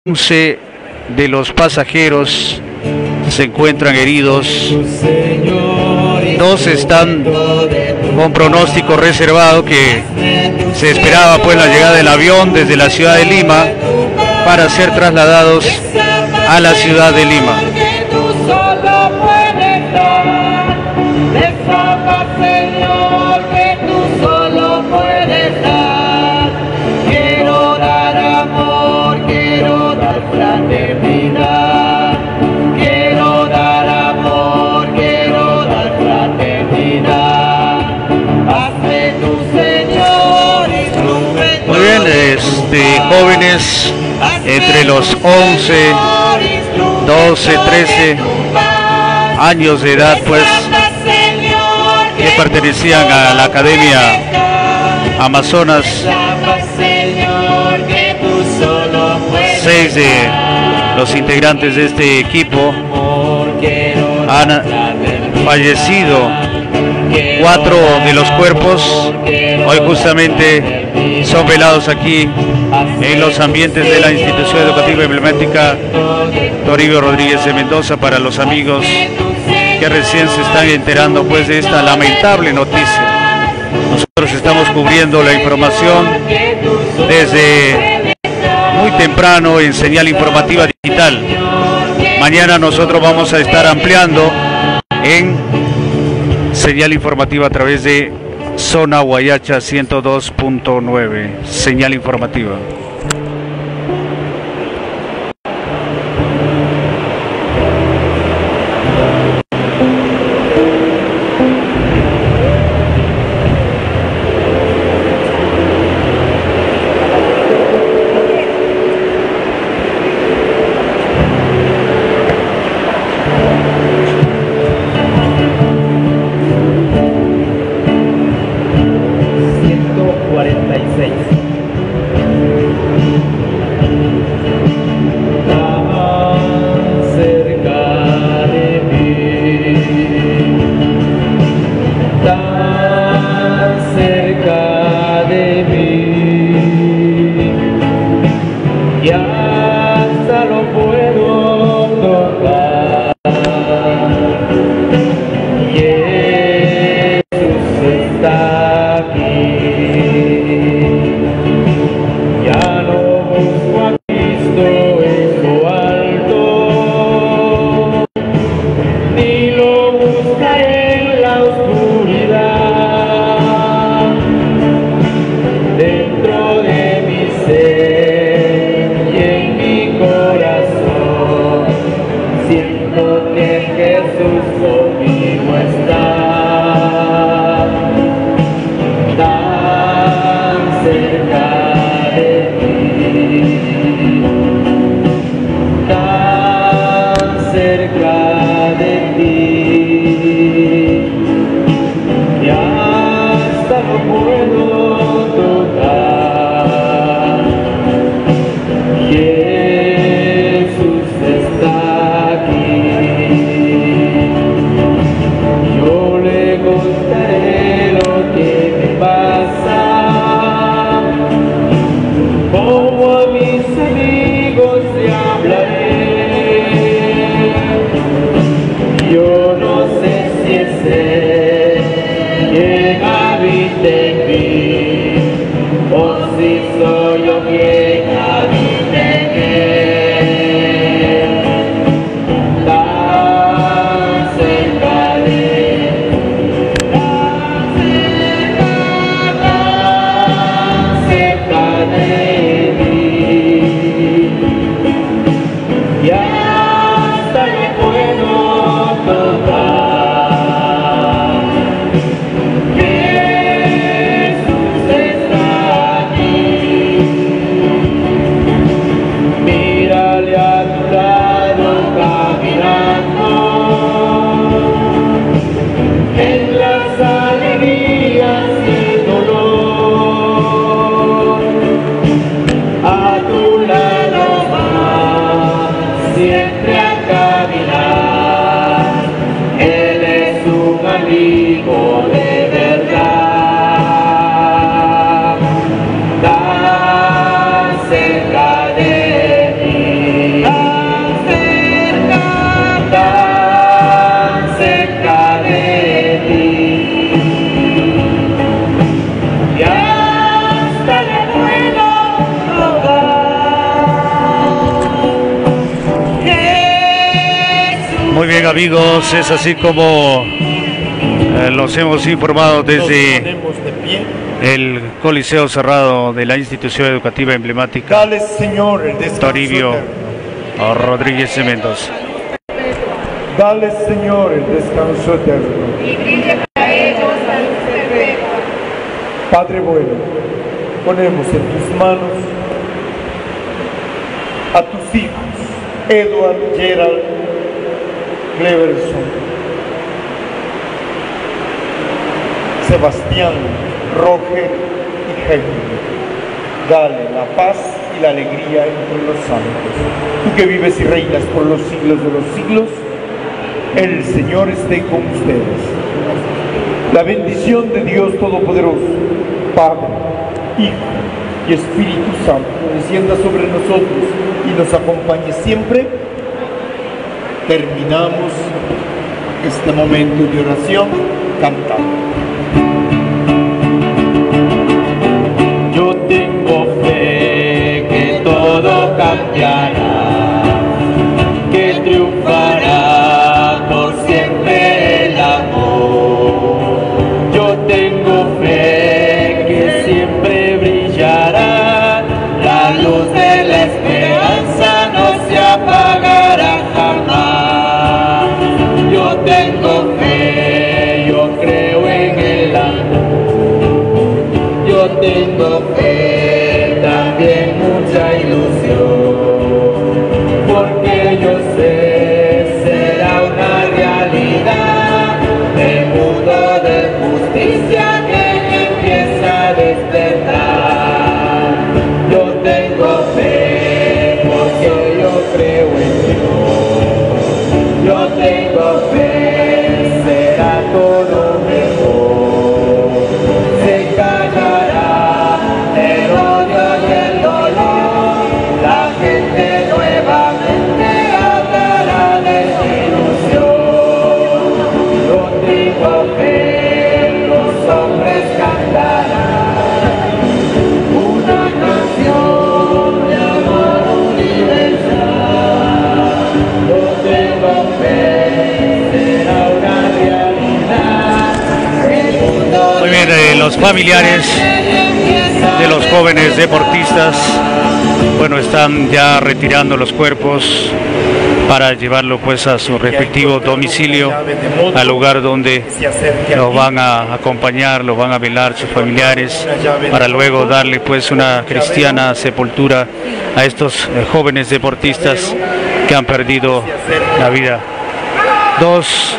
11 de los pasajeros se encuentran heridos. 2 están con pronóstico reservado, que se esperaba pues la llegada del avión desde la ciudad de Lima para ser trasladados a la ciudad de Lima. Muy bien, jóvenes entre los 11, 12, 13 años de edad, pues, que pertenecían a la Academia Amazonas. 6 de los integrantes de este equipo han fallecido. 4 de los cuerpos hoy justamente son velados aquí en los ambientes de la institución educativa emblemática Toribio Rodríguez de Mendoza. Para los amigos que recién se están enterando pues de esta lamentable noticia, nosotros estamos cubriendo la información desde muy temprano en Señal Informativa Digital. Mañana nosotros vamos a estar ampliando en Señal Informativa a través de Zona Guayacha 102.9. Señal Informativa. Dentro de mi ser y en mi corazón. Muy bien, amigos, es así como los hemos informado desde el Coliseo Cerrado de la institución educativa emblemática Dale, Señor, el descanso Toribio eterno. Rodríguez de Mendoza. Dale, Señor, el descanso eterno. Y brille para ellos la luz perpetua. Padre bueno, ponemos en tus manos a tus hijos, Edward, Gerald, Cleverson, Sebastián, Roger y Jaime. Dale la paz y la alegría entre los santos. Tú que vives y reinas por los siglos de los siglos, el Señor esté con ustedes. La bendición de Dios Todopoderoso, Padre, Hijo y Espíritu Santo, descienda sobre nosotros y nos acompañe siempre. Terminamos este momento de oración cantando. Yo tengo fe que todo cambiará, que triunfará por siempre el amor. Yo tengo fe que siempre brillará, la luz de la esperanza no se apagará jamás. Yo tengo fe, yo creo en el amor. Yo tengo fe, también mucha ilusión, porque yo sé será una realidad el mundo de justicia que empieza a despertar. Yo tengo fe porque yo creo en Dios. Yo tengo fe, será todo mejor. Se callará el odio y el dolor. La gente nuevamente hablará de ilusión. Yo tengo fe, los hombres cantarán una canción de amor universal. Yo tengo fe, será una realidad. El mundo Muy bien, los familiares de los jóvenes deportistas, bueno, están ya retirando los cuerpos para llevarlo pues a su respectivo domicilio, al lugar donde lo van a acompañar, lo van a velar sus familiares, para luego darle pues una cristiana sepultura a estos jóvenes deportistas que han perdido la vida. Dos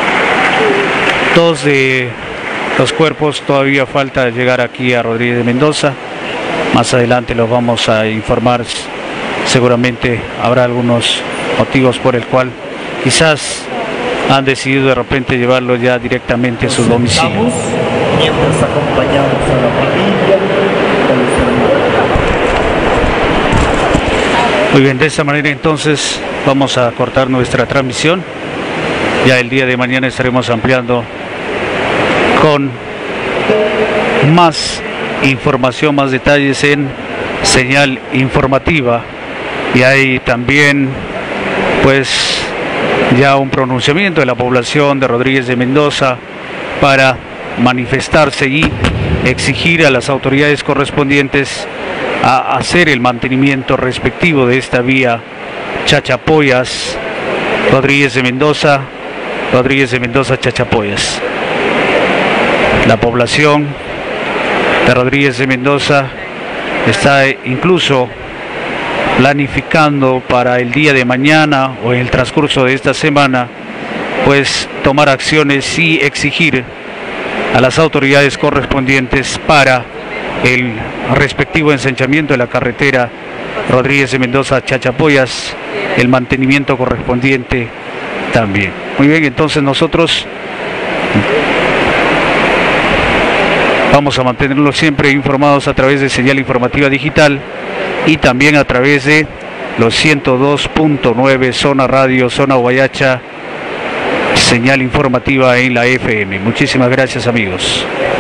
de los cuerpos todavía falta llegar aquí a Rodríguez de Mendoza. Más adelante los vamos a informar. Seguramente habrá algunos motivos por el cual quizás han decidido de repente llevarlo ya directamente a su domicilio. Mientras acompañamos a la familia, a los hermanos. Muy bien, de esta manera entonces vamos a cortar nuestra transmisión. Ya el día de mañana estaremos ampliando con más información, más detalles en Señal Informativa. Y hay también pues ya un pronunciamiento de la población de Rodríguez de Mendoza para manifestarse y exigir a las autoridades correspondientes a hacer el mantenimiento respectivo de esta vía Chachapoyas, Rodríguez de Mendoza, Chachapoyas. La población de Rodríguez de Mendoza está incluso planificando para el día de mañana o en el transcurso de esta semana pues tomar acciones y exigir a las autoridades correspondientes para el respectivo ensanchamiento de la carretera Rodríguez de Mendoza Chachapoyas, el mantenimiento correspondiente también. Muy bien, entonces nosotros vamos a mantenerlos siempre informados a través de Señal Informativa Digital y también a través de los 102.9 Zona Radio, Zona Guayacha, Señal Informativa en la FM. Muchísimas gracias, amigos.